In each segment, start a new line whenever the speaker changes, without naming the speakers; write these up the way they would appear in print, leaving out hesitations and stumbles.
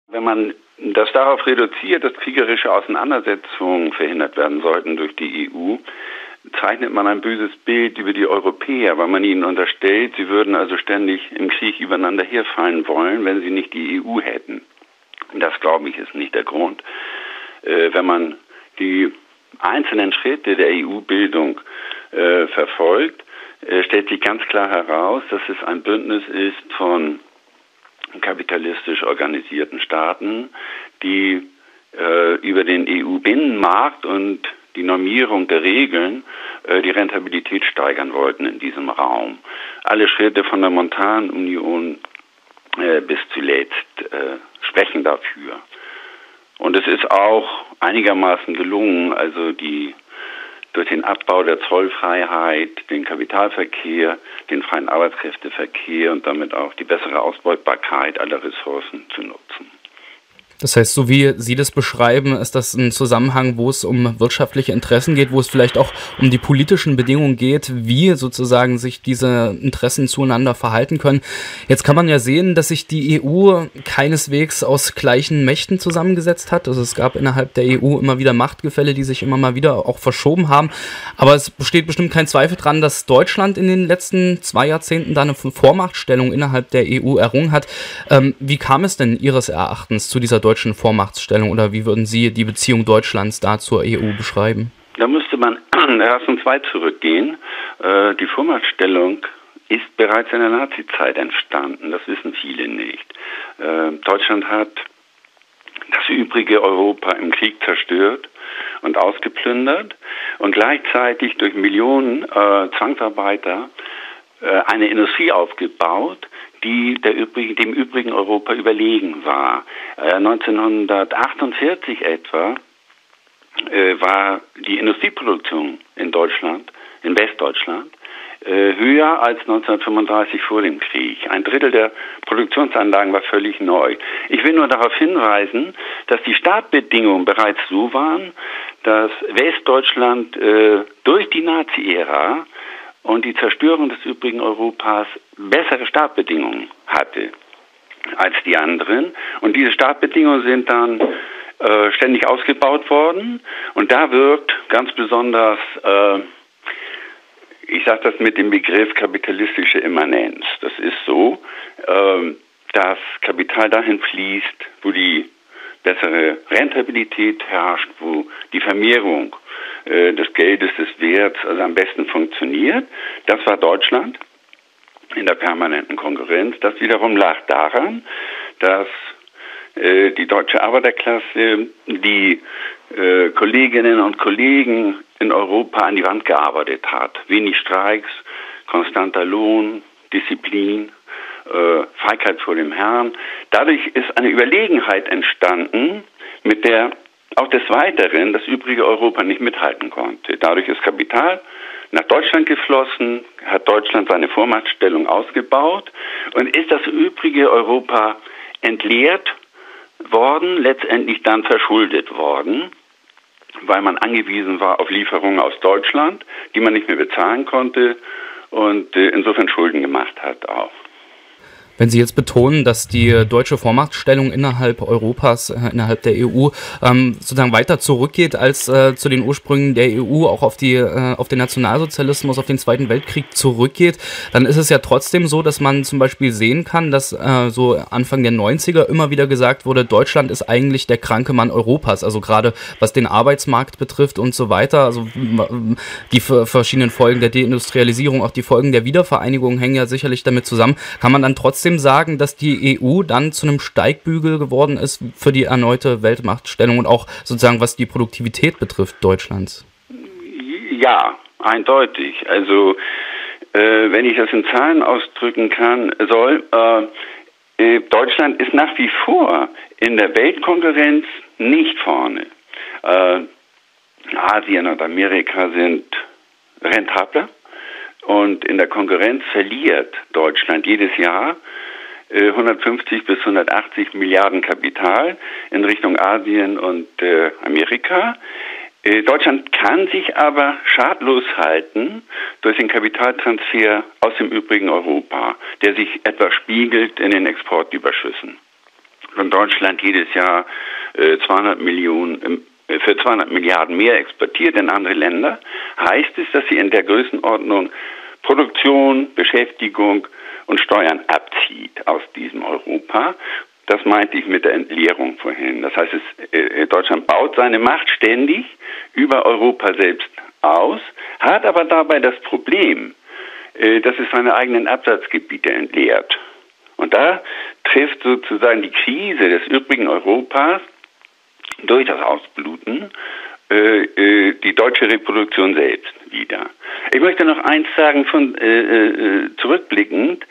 Wenn man das darauf reduziert, dass kriegerische Auseinandersetzungen verhindert werden sollten durch die EU, zeichnet man ein böses Bild über die Europäer, weil man ihnen unterstellt, sie würden also ständig im Krieg übereinander herfallen wollen, wenn sie nicht die EU hätten. Das, glaube ich, ist nicht der Grund. Wenn man die einzelnen Schritte der EU-Bildung verfolgt, stellt sich ganz klar heraus, dass es ein Bündnis ist von kapitalistisch organisierten Staaten, die über den EU-Binnenmarkt und die Normierung der Regeln die Rentabilität steigern wollten in diesem Raum. Alle Schritte von der Montanunion bis zuletzt sprechen dafür. Und es ist auch einigermaßen gelungen, also durch den Abbau der Zollfreiheit, den Kapitalverkehr, den freien Arbeitskräfteverkehr und damit auch die bessere Ausbeutbarkeit aller Ressourcen zu nutzen.
Das heißt, so wie Sie das beschreiben, ist das ein Zusammenhang, wo es um wirtschaftliche Interessen geht, wo es vielleicht auch um die politischen Bedingungen geht, wie sozusagen sich diese Interessen zueinander verhalten können. Jetzt kann man ja sehen, dass sich die EU keineswegs aus gleichen Mächten zusammengesetzt hat. Also es gab innerhalb der EU immer wieder Machtgefälle, die sich immer mal wieder auch verschoben haben. Aber es besteht bestimmt kein Zweifel dran, dass Deutschland in den letzten 2 Jahrzehnten da eine Vormachtstellung innerhalb der EU errungen hat. Wie kam es denn Ihres Erachtens zu dieser deutschen Vormachtstellung, oder wie würden Sie die Beziehung Deutschlands da zur EU beschreiben?
Da müsste man erstens weit zurückgehen. Die Vormachtstellung ist bereits in der Nazizeit entstanden. Das wissen viele nicht. Deutschland hat das übrige Europa im Krieg zerstört und ausgeplündert und gleichzeitig durch Millionen Zwangsarbeiter eine Industrie aufgebaut, die dem übrigen Europa überlegen war. 1948 etwa war die Industrieproduktion in Deutschland, in Westdeutschland, höher als 1935 vor dem Krieg. 1/3 der Produktionsanlagen war völlig neu. Ich will nur darauf hinweisen, dass die Startbedingungen bereits so waren, dass Westdeutschland durch die Nazi-Ära und die Zerstörung des übrigen Europas bessere Startbedingungen hatte als die anderen. Und diese Startbedingungen sind dann ständig ausgebaut worden. Und da wirkt ganz besonders, ich sage das mit dem Begriff kapitalistische Immanenz. Das ist so, dass Kapital dahin fließt, wo die bessere Rentabilität herrscht, wo die Vermehrung des Geldes, des Werts also am besten funktioniert. Das war Deutschland in der permanenten Konkurrenz. Das wiederum lag daran, dass die deutsche Arbeiterklasse die Kolleginnen und Kollegen in Europa an die Wand gearbeitet hat. Wenig Streiks, konstanter Lohn, Disziplin, Feigheit vor dem Herrn. Dadurch ist eine Überlegenheit entstanden, mit der auch des Weiteren das übrige Europa nicht mithalten konnte. Dadurch ist Kapital nach Deutschland geflossen, hat Deutschland seine Vormachtstellung ausgebaut und ist das übrige Europa entleert worden, letztendlich dann verschuldet worden, weil man angewiesen war auf Lieferungen aus Deutschland, die man nicht mehr bezahlen konnte und insofern Schulden gemacht hat auch.
Wenn Sie jetzt betonen, dass die deutsche Vormachtstellung innerhalb Europas, innerhalb der EU, sozusagen weiter zurückgeht als zu den Ursprüngen der EU, auch auf den Nationalsozialismus, auf den Zweiten Weltkrieg zurückgeht, dann ist es ja trotzdem so, dass man zum Beispiel sehen kann, dass so Anfang der 90er immer wieder gesagt wurde, Deutschland ist eigentlich der kranke Mann Europas, also gerade was den Arbeitsmarkt betrifft und so weiter. Also die verschiedenen Folgen der Deindustrialisierung, auch die Folgen der Wiedervereinigung hängen ja sicherlich damit zusammen. Kann man dann trotzdem sagen, dass die EU dann zu einem Steigbügel geworden ist für die erneute Weltmachtstellung und auch sozusagen was die Produktivität betrifft Deutschlands?
Ja, eindeutig. Also wenn ich das in Zahlen ausdrücken soll, Deutschland ist nach wie vor in der Weltkonkurrenz nicht vorne. Asien und Amerika sind rentabler. Und in der Konkurrenz verliert Deutschland jedes Jahr 150 bis 180 Milliarden Kapital in Richtung Asien und Amerika. Deutschland kann sich aber schadlos halten durch den Kapitaltransfer aus dem übrigen Europa, der sich etwa spiegelt in den Exportüberschüssen. wenn Deutschland jedes Jahr 200 Milliarden mehr exportiert in andere Länder, heißt es, dass sie in der Größenordnung Produktion, Beschäftigung und Steuern abzieht aus diesem Europa. Das meinte ich mit der Entleerung vorhin. Das heißt, Deutschland baut seine Macht ständig über Europa selbst aus, hat aber dabei das Problem, dass es seine eigenen Absatzgebiete entleert. Und da trifft sozusagen die Krise des übrigen Europas durch das Ausbluten die deutsche Reproduktion selbst wieder. Ich möchte noch eins sagen, zurückblickend,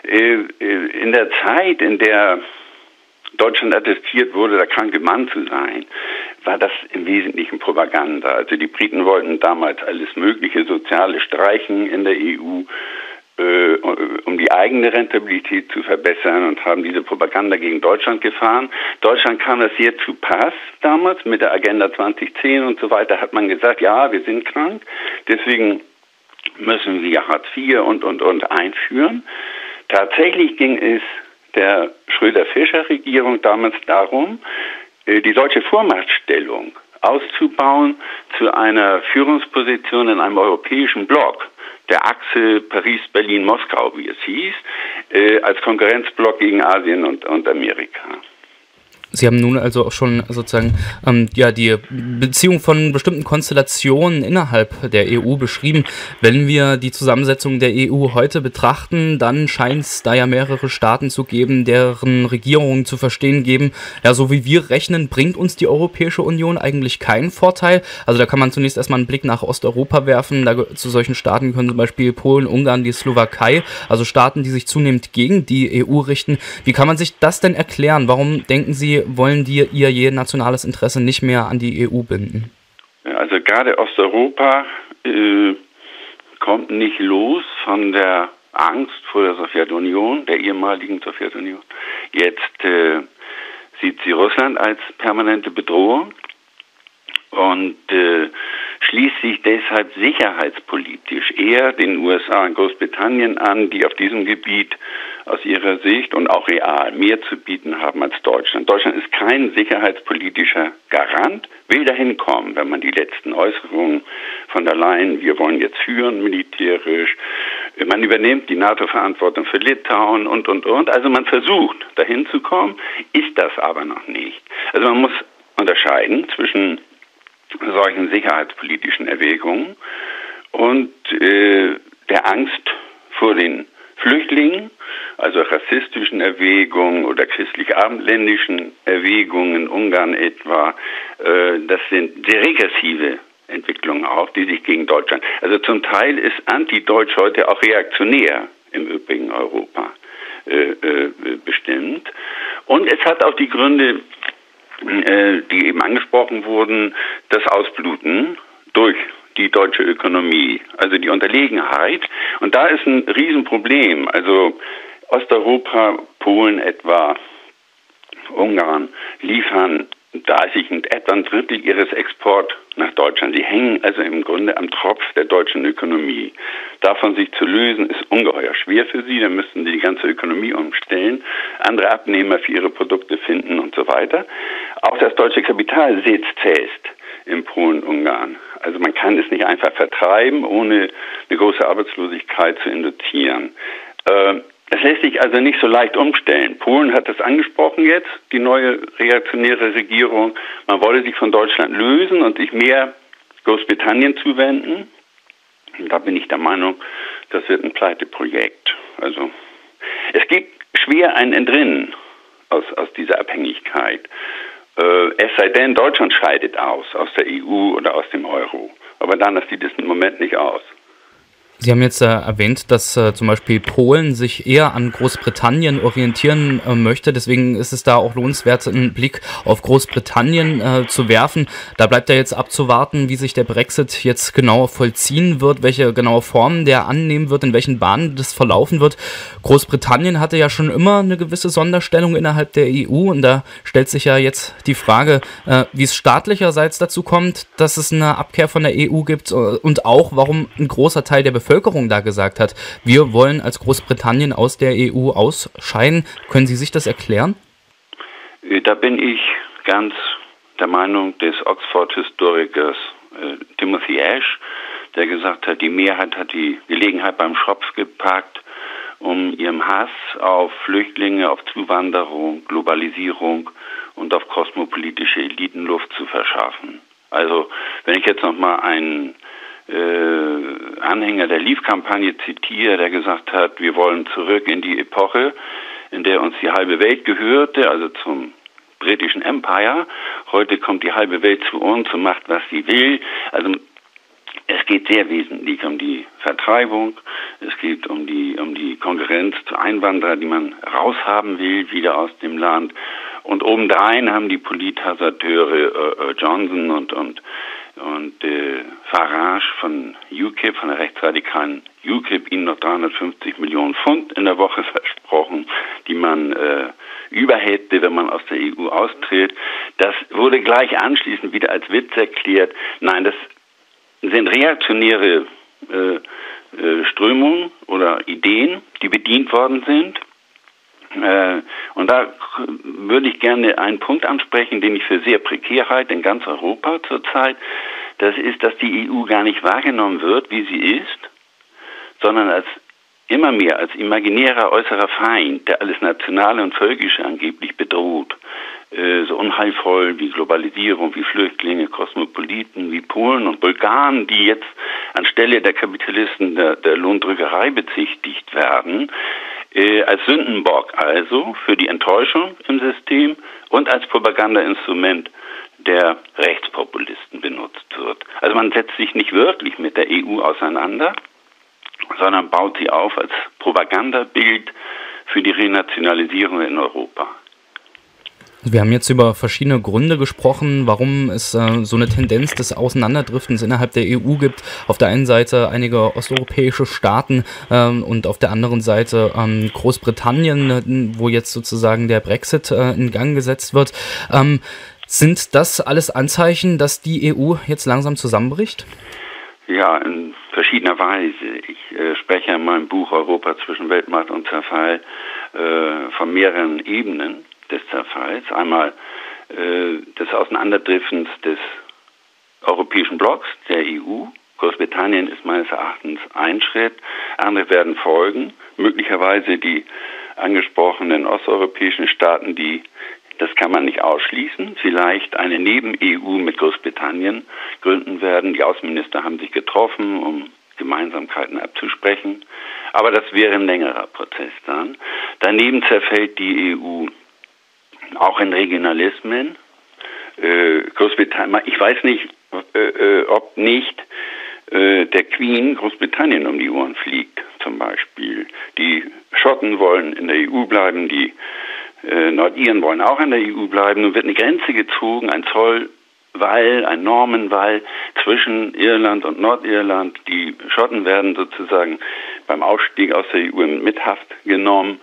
in der Zeit, in der Deutschland attestiert wurde, der kranke Mann zu sein, war das im Wesentlichen Propaganda. Also die Briten wollten damals alles mögliche Soziale streichen in der EU, um die eigene Rentabilität zu verbessern und haben diese Propaganda gegen Deutschland gefahren. Deutschland kam das sehr zu Pass damals mit der Agenda 2010 und so weiter, hat man gesagt, ja, wir sind krank, deswegen müssen wir Hartz IV und einführen. Tatsächlich ging es der Schröder-Fischer-Regierung damals darum, die deutsche Vormachtstellung auszubauen zu einer Führungsposition in einem europäischen Block, der Achse Paris-Berlin-Moskau, wie es hieß, als Konkurrenzblock gegen Asien und Amerika.
Sie haben nun also auch schon sozusagen die Beziehung von bestimmten Konstellationen innerhalb der EU beschrieben. Wenn wir die Zusammensetzung der EU heute betrachten, dann scheint es da ja mehrere Staaten zu geben, deren Regierungen zu verstehen geben, ja, so wie wir rechnen, bringt uns die Europäische Union eigentlich keinen Vorteil. Also da kann man zunächst erstmal einen Blick nach Osteuropa werfen. Zu solchen Staaten können zum Beispiel Polen, Ungarn, die Slowakei, also Staaten, die sich zunehmend gegen die EU richten. Wie kann man sich das denn erklären? Warum denken Sie, wollen die ihr nationales Interesse nicht mehr an die EU binden?
Also gerade Osteuropa kommt nicht los von der Angst vor der Sowjetunion, der ehemaligen Sowjetunion. Jetzt sieht sie Russland als permanente Bedrohung und schließt sich deshalb sicherheitspolitisch eher den USA und Großbritannien an, die auf diesem Gebiet aus ihrer Sicht und auch real mehr zu bieten haben als Deutschland. Deutschland ist kein sicherheitspolitischer Garant, will dahin kommen, wenn man die letzten Äußerungen von der Leyen, wir wollen jetzt führen militärisch, man übernimmt die NATO-Verantwortung für Litauen und. Also man versucht, dahin zu kommen, ist das aber noch nicht. Also man muss unterscheiden zwischen solchen sicherheitspolitischen Erwägungen und der Angst vor den Flüchtlingen, also rassistischen Erwägungen oder christlich-abendländischen Erwägungen in Ungarn etwa. Das sind sehr regressive Entwicklungen auch, die sich gegen Deutschland. Also zum Teil ist antideutsch heute auch reaktionär im übrigen Europa bestimmt. Und es hat auch die Gründe, die eben angesprochen wurden, das Ausbluten durch die deutsche Ökonomie, also die Unterlegenheit. Und da ist ein Riesenproblem. Also Osteuropa, Polen etwa, Ungarn liefern etwa ein Drittel ihres Exports nach Deutschland. Sie hängen also im Grunde am Tropf der deutschen Ökonomie. Davon sich zu lösen, ist ungeheuer schwer für sie. Da müssten sie die ganze Ökonomie umstellen, andere Abnehmer für ihre Produkte finden und so weiter. Auch das deutsche Kapital sitzt fest in Polen, Ungarn. Also man kann es nicht einfach vertreiben, ohne eine große Arbeitslosigkeit zu induzieren. Es lässt sich also nicht so leicht umstellen. Polen hat das angesprochen jetzt, die neue reaktionäre Regierung. Man wolle sich von Deutschland lösen und sich mehr Großbritannien zuwenden. Und da bin ich der Meinung, das wird ein Pleiteprojekt. Also es gibt schwer ein Entrinnen aus dieser Abhängigkeit. Es sei denn, Deutschland scheidet aus der EU oder aus dem Euro. Aber dann sieht es im Moment nicht aus.
Sie haben jetzt erwähnt, dass zum Beispiel Polen sich eher an Großbritannien orientieren möchte. Deswegen ist es da auch lohnenswert, einen Blick auf Großbritannien zu werfen. Da bleibt ja jetzt abzuwarten, wie sich der Brexit jetzt genau vollziehen wird, welche genaue Form der annehmen wird, in welchen Bahnen das verlaufen wird. Großbritannien hatte ja schon immer eine gewisse Sonderstellung innerhalb der EU. Und da stellt sich ja jetzt die Frage, wie es staatlicherseits dazu kommt, dass es eine Abkehr von der EU gibt und auch, warum ein großer Teil der Bevölkerung da gesagt hat, wir wollen als Großbritannien aus der EU ausscheiden. Können Sie sich das erklären?
Da bin ich ganz der Meinung des Oxford-Historikers Timothy Ash, der gesagt hat, die Mehrheit hat die Gelegenheit beim Schopf gepackt, um ihrem Hass auf Flüchtlinge, auf Zuwanderung, Globalisierung und auf kosmopolitische Elitenluft zu verschaffen. Also, wenn ich jetzt nochmal einen Anhänger der Leave-Kampagne zitiere, der gesagt hat, wir wollen zurück in die Epoche, in der uns die halbe Welt gehörte, also zum britischen Empire. Heute kommt die halbe Welt zu uns und macht, was sie will. Also es geht sehr wesentlich um die Vertreibung, es geht um die Konkurrenz zu Einwanderern, die man raushaben will, wieder aus dem Land. Und obendrein haben die Polithasardeure Johnson und Farage von UKIP, von der rechtsradikalen UKIP, ihnen noch 350 Millionen Pfund in der Woche versprochen, die man über hätte, wenn man aus der EU austritt. Das wurde gleich anschließend wieder als Witz erklärt. Nein, das sind reaktionäre Strömungen oder Ideen, die bedient worden sind. Und da würde ich gerne einen Punkt ansprechen, den ich für sehr prekär halte in ganz Europa zurzeit. Das ist, dass die EU gar nicht wahrgenommen wird, wie sie ist, sondern als immer mehr als imaginärer äußerer Feind, der alles Nationale und Völkische angeblich bedroht. So unheilvoll wie Globalisierung, wie Flüchtlinge, Kosmopoliten, wie Polen und Bulgaren, die jetzt anstelle der Kapitalisten der Lohndrückerei bezichtigt werden, als Sündenbock also für die Enttäuschung im System und als Propagandainstrument der Rechtspopulisten benutzt wird. Also man setzt sich nicht wirklich mit der EU auseinander, sondern baut sie auf als Propagandabild für die Renationalisierung in Europa.
Wir haben jetzt über verschiedene Gründe gesprochen, warum es so eine Tendenz des Auseinanderdriftens innerhalb der EU gibt. Auf der einen Seite einige osteuropäische Staaten und auf der anderen Seite Großbritannien, wo jetzt sozusagen der Brexit in Gang gesetzt wird. Sind das alles Anzeichen, dass die EU jetzt langsam zusammenbricht? Ja, in verschiedener Weise. Ich spreche in meinem Buch Europa zwischen Weltmacht und Zerfall von mehreren Ebenen des Zerfalls. Einmal des Auseinanderdriftens des europäischen Blocks, der EU. Großbritannien ist meines Erachtens ein Schritt. Andere werden folgen. Möglicherweise die angesprochenen osteuropäischen Staaten, das kann man nicht ausschließen, vielleicht eine Neben-EU mit Großbritannien gründen werden. Die Außenminister haben sich getroffen, um Gemeinsamkeiten abzusprechen. Aber das wäre ein längerer Prozess dann. Daneben zerfällt die EU auch in Regionalismen. Großbritannien, ich weiß nicht, ob nicht der Queen Großbritannien um die Ohren fliegt, zum Beispiel. Die Schotten wollen in der EU bleiben, die Nordiren wollen auch in der EU bleiben. Nun wird eine Grenze gezogen, ein Zollwall, ein Normenwall zwischen Irland und Nordirland. Die Schotten werden sozusagen beim Ausstieg aus der EU in Mithaft genommen.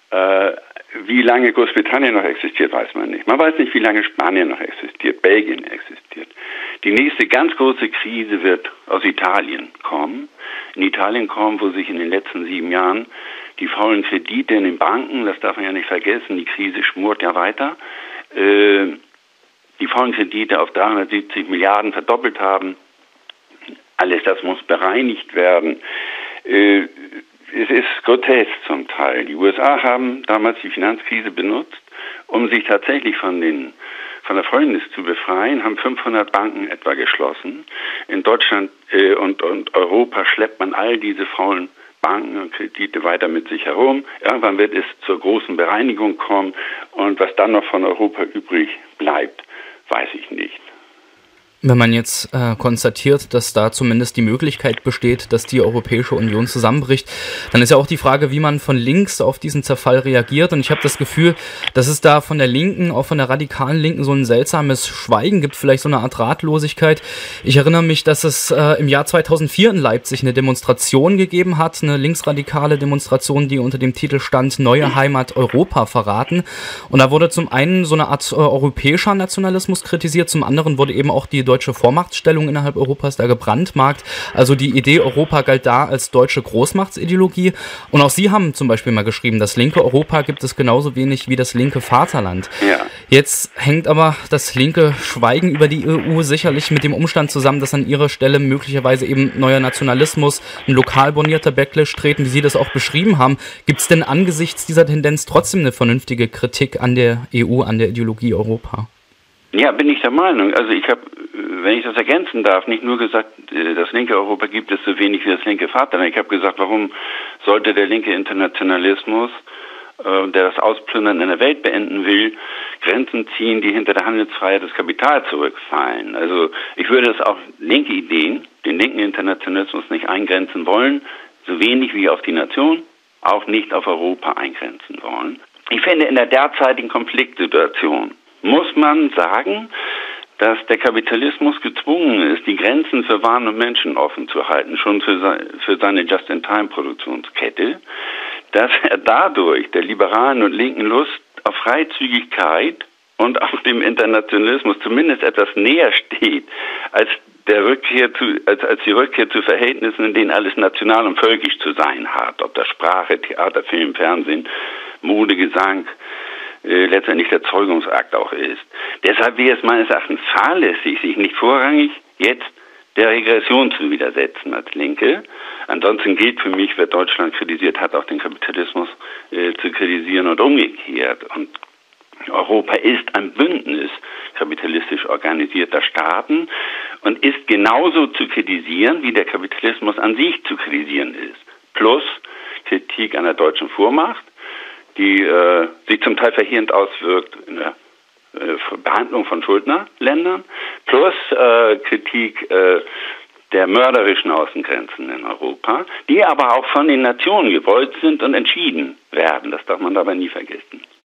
Wie lange Großbritannien noch existiert, weiß man nicht. Man weiß nicht, wie lange Spanien noch existiert, Belgien existiert. Die nächste ganz große Krise wird aus Italien kommen. In Italien kommen, wo sich in den letzten 7 Jahren die faulen Kredite in den Banken, das darf man ja nicht vergessen, die Krise schmort ja weiter, die faulen Kredite auf 370 Milliarden verdoppelt haben. Alles das muss bereinigt werden. Es ist grotesk zum Teil. Die USA haben damals die Finanzkrise benutzt, um sich tatsächlich von der Fäulnis zu befreien, haben 500 Banken etwa geschlossen. In Deutschland und Europa schleppt man all diese faulen Banken und Kredite weiter mit sich herum. Irgendwann wird es zur großen Bereinigung kommen und was dann noch von Europa übrig bleibt, weiß ich nicht. Wenn man jetzt konstatiert, dass da zumindest die Möglichkeit besteht, dass die Europäische Union zusammenbricht, dann ist ja auch die Frage, wie man von links auf diesen Zerfall reagiert. Und ich habe das Gefühl, dass es da von der Linken, auch von der radikalen Linken, so ein seltsames Schweigen gibt, vielleicht so eine Art Ratlosigkeit. Ich erinnere mich, dass es im Jahr 2004 in Leipzig eine Demonstration gegeben hat, eine linksradikale Demonstration, die unter dem Titel stand, Neue Heimat Europa verraten. Und da wurde zum einen so eine Art europäischer Nationalismus kritisiert, zum anderen wurde eben auch die deutsche Vormachtstellung innerhalb Europas da gebrandmarkt. Also die Idee Europa galt da als deutsche Großmachtsideologie. Und auch Sie haben zum Beispiel mal geschrieben, das linke Europa gibt es genauso wenig wie das linke Vaterland.
Ja.
Jetzt hängt aber das linke Schweigen über die EU sicherlich mit dem Umstand zusammen, dass an ihrer Stelle möglicherweise eben neuer Nationalismus, ein lokal bornierter Backlash treten, wie Sie das auch beschrieben haben. Gibt es denn angesichts dieser Tendenz trotzdem eine vernünftige Kritik an der EU, an der Ideologie Europa?
Ja, bin ich der Meinung. Also ich habe, wenn ich das ergänzen darf, nicht nur gesagt, das linke Europa gibt es so wenig wie das linke Vaterland. Ich habe gesagt, warum sollte der linke Internationalismus, der das Ausplündern in der Welt beenden will, Grenzen ziehen, die hinter der Handelsfreiheit des Kapitals zurückfallen. Also ich würde es auch linke Ideen, den linken Internationalismus nicht eingrenzen wollen, so wenig wie auf die Nation, auch nicht auf Europa eingrenzen wollen. Ich finde, in der derzeitigen Konfliktsituation muss man sagen, dass der Kapitalismus gezwungen ist, die Grenzen für Waren und Menschen offen zu halten, schon für seine Just-in-Time-Produktionskette, dass er dadurch der liberalen und linken Lust auf Freizügigkeit und auch dem Internationalismus zumindest etwas näher steht, als die Rückkehr zu Verhältnissen, in denen alles national und völkisch zu sein hat, ob das Sprache, Theater, Film, Fernsehen, Mode, Gesang, letztendlich der Zeugungsakt auch ist. Deshalb wäre es meines Erachtens fahrlässig, sich nicht vorrangig jetzt der Regression zu widersetzen als Linke. Ansonsten gilt für mich, wer Deutschland kritisiert hat, auch den Kapitalismus zu kritisieren und umgekehrt. Und Europa ist ein Bündnis kapitalistisch organisierter Staaten und ist genauso zu kritisieren, wie der Kapitalismus an sich zu kritisieren ist. Plus Kritik an der deutschen Vormacht, die sich zum Teil verheerend auswirkt in der Behandlung von Schuldnerländern, plus Kritik der mörderischen Außengrenzen in Europa, die aber auch von den Nationen gewollt sind und entschieden werden. Das darf man dabei nie vergessen.